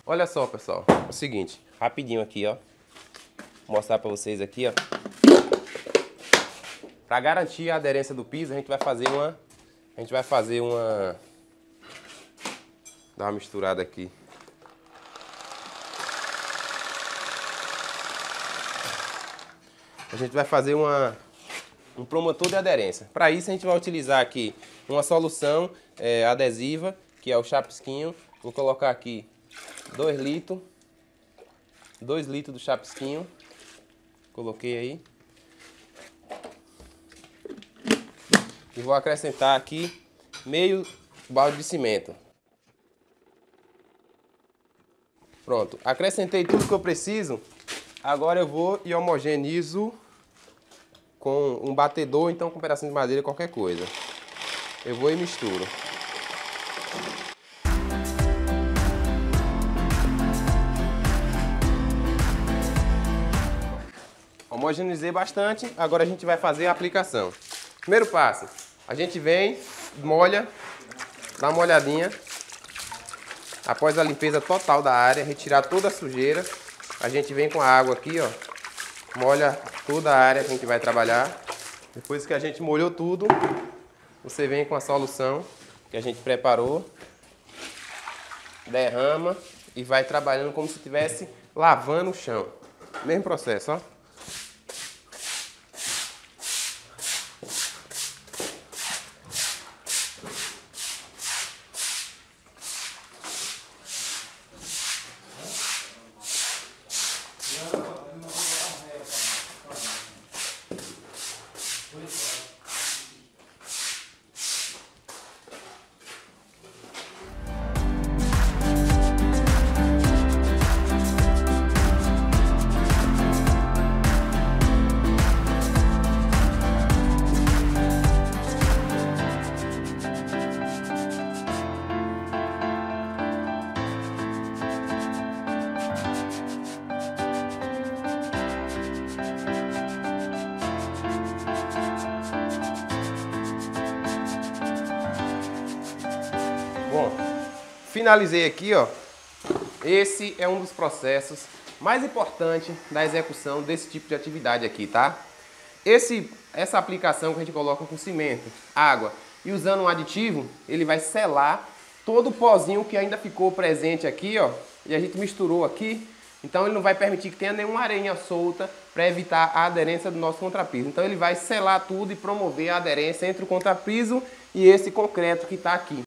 Olha só, pessoal, é o seguinte, rapidinho aqui, ó. Vou mostrar pra vocês aqui, ó. Pra garantir a aderência do piso, a gente vai fazer uma... Dá uma misturada aqui. A gente vai fazer um promotor de aderência. Para isso a gente vai utilizar aqui uma solução adesiva, que é o chapisquinho. Vou colocar aqui 2 litros do chapisquinho. Coloquei aí. E vou acrescentar aqui meio balde de cimento. Pronto, acrescentei tudo que eu preciso. Agora eu vou e homogenizo com um batedor, então com um pedacinho de madeira, qualquer coisa. Eu vou e misturo. Homogeneizei bastante, agora a gente vai fazer a aplicação. Primeiro passo, a gente vem, molha, dá uma olhadinha. Após a limpeza total da área, retirar toda a sujeira, a gente vem com a água aqui, ó, molha toda a área que a gente vai trabalhar. Depois que a gente molhou tudo, você vem com a solução que a gente preparou, derrama e vai trabalhando como se estivesse lavando o chão. Mesmo processo, ó. Bom, finalizei aqui, ó. Esse é um dos processos mais importantes da execução desse tipo de atividade aqui, tá? Essa aplicação que a gente coloca com cimento, água e usando um aditivo, ele vai selar todo o pozinho que ainda ficou presente aqui, ó. E a gente misturou aqui, então ele não vai permitir que tenha nenhuma areinha solta para evitar a aderência do nosso contrapiso. Então ele vai selar tudo e promover a aderência entre o contrapiso e esse concreto que está aqui.